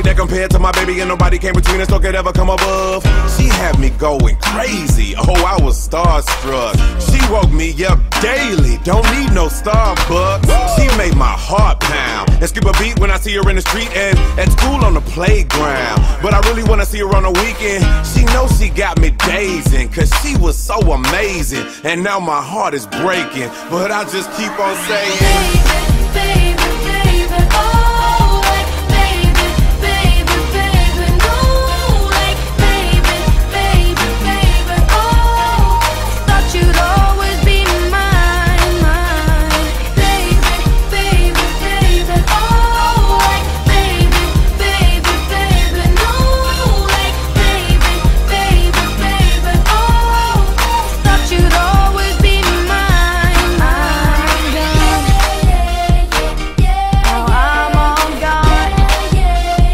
that compared to my baby, and nobody came between us or could ever come above. She had me going crazy, oh, I was starstruck. She woke me up daily, don't need no Starbucks. She made my heart pound and skip a beat when I see her in the street and at school on the playground. But I really wanna see her on the weekend. She knows she got me dazing, cause she was so amazing. And now my heart is breaking, but I just keep on saying,